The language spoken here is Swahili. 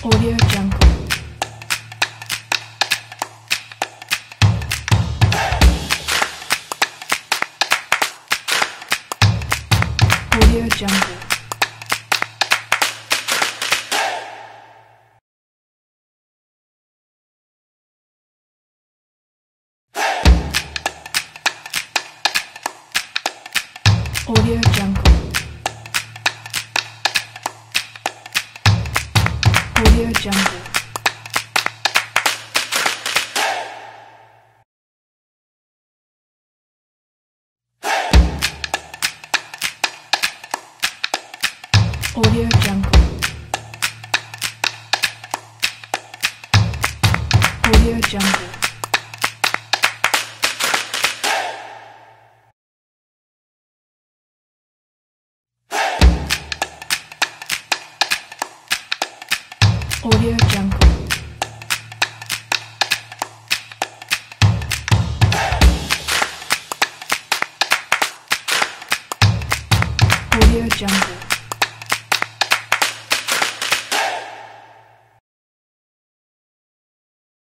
Audio Jungle. Audio Jungle. Audio Jungle. Audio Jungle. Audio Jungle. Audio Jungle. Audio Jungle. Audio Jungle.